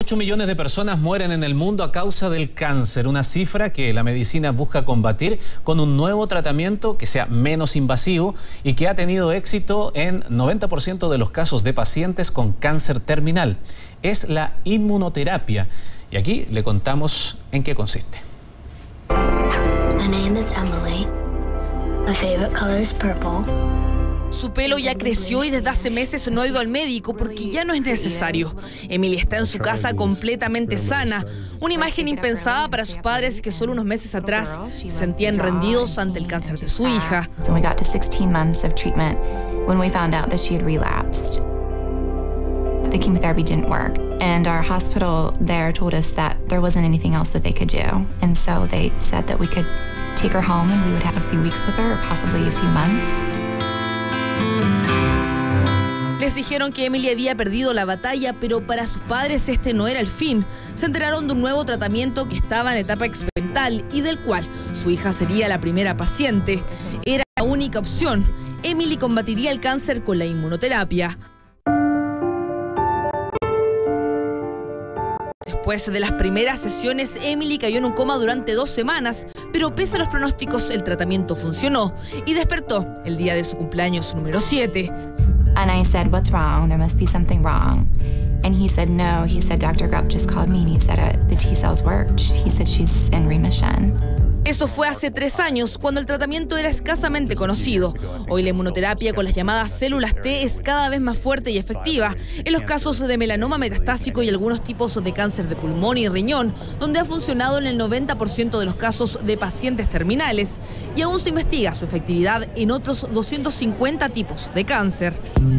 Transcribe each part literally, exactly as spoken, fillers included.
ocho millones de personas mueren en el mundo a causa del cáncer, una cifra que la medicina busca combatir con un nuevo tratamiento que sea menos invasivo y que ha tenido éxito en noventa por ciento de los casos de pacientes con cáncer terminal. Es la inmunoterapia. Y aquí le contamos en qué consiste. My name is Emily. My favorite color is purple. Su pelo ya creció y desde hace meses no ha ido al médico porque ya no es necesario. Emily está en su casa completamente sana. Una imagen impensada para sus padres que solo unos meses atrás se sentían rendidos ante el cáncer de su hija. So we got to sixteen months of treatment when we found out that she had relapsed. The chemotherapy didn't work, and our hospital there told us that there wasn't anything else that they could do. And so they said that we could take her home and we would have a few weeks with her, or possibly a few months. Les dijeron que Emily había perdido la batalla, pero para sus padres este no era el fin. Se enteraron de un nuevo tratamiento que estaba en etapa experimental y del cual su hija sería la primera paciente. Era la única opción. Emily combatiría el cáncer con la inmunoterapia. Después de las primeras sesiones, Emily cayó en un coma durante dos semanas, pero pese a los pronósticos, el tratamiento funcionó y despertó el día de su cumpleaños número siete. And I said, "What's wrong? There must be something wrong." And he said, "No." He said, "Doctor Grupp just called me and he said uh, the T cells worked." He said she's in remission. Eso fue hace tres años, cuando el tratamiento era escasamente conocido. Hoy la inmunoterapia con las llamadas células T es cada vez más fuerte y efectiva en los casos de melanoma metastásico y algunos tipos de cáncer de pulmón y riñón, donde ha funcionado en el noventa por ciento de los casos de pacientes terminales. Y aún se investiga su efectividad en otros doscientos cincuenta tipos de cáncer.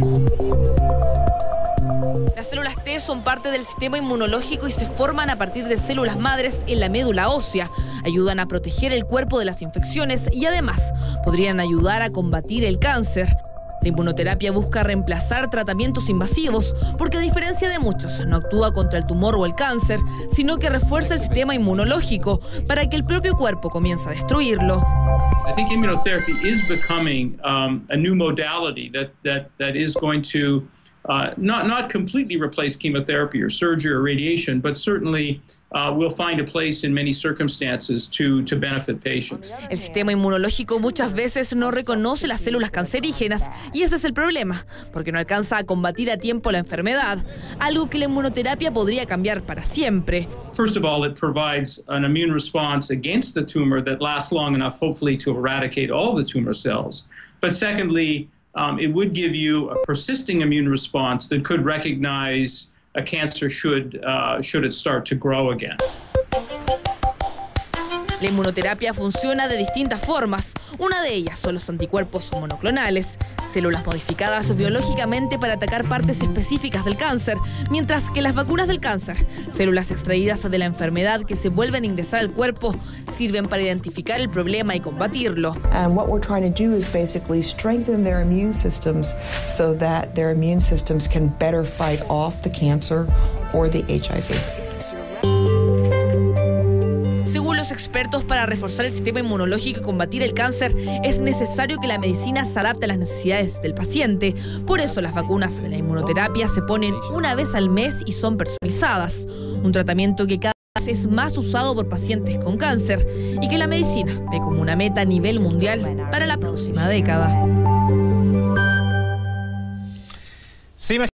Las células T son parte del sistema inmunológico y se forman a partir de células madres en la médula ósea. Ayudan a proteger el cuerpo de las infecciones y además podrían ayudar a combatir el cáncer. La inmunoterapia busca reemplazar tratamientos invasivos porque, a diferencia de muchos, no actúa contra el tumor o el cáncer, sino que refuerza el sistema inmunológico para que el propio cuerpo comience a destruirlo. I think immunotherapy is becoming um, a new modality that that that is going to Uh, not, not completely replace chemotherapy or surgery or radiation, but certainly uh, will find a place in many circumstances to, to benefit patients. El sistema inmunológico muchas veces no reconoce las células cancerígenas y ese es el problema, porque no alcanza a combatir a tiempo la enfermedad, algo que la inmunoterapia podría cambiar para siempre. First of all, it provides an immune response against the tumor that lasts long enough, hopefully, to eradicate all the tumor cells. But secondly, Um, it would give you a persisting immune response that could recognize a cancer should, uh, should it start to grow again. La inmunoterapia funciona de distintas formas. Una de ellas son los anticuerpos monoclonales, células modificadas biológicamente para atacar partes específicas del cáncer, mientras que las vacunas del cáncer, células extraídas de la enfermedad que se vuelven a ingresar al cuerpo, sirven para identificar el problema y combatirlo. And what we're trying to do is basically strengthen their immune systems so that their immune systems can better fight off the cancer or the H I V. Según los expertos, para reforzar el sistema inmunológico y combatir el cáncer, es necesario que la medicina se adapte a las necesidades del paciente. Por eso las vacunas de la inmunoterapia se ponen una vez al mes y son personalizadas. Un tratamiento que cada vez es más usado por pacientes con cáncer y que la medicina ve como una meta a nivel mundial para la próxima década. Sí,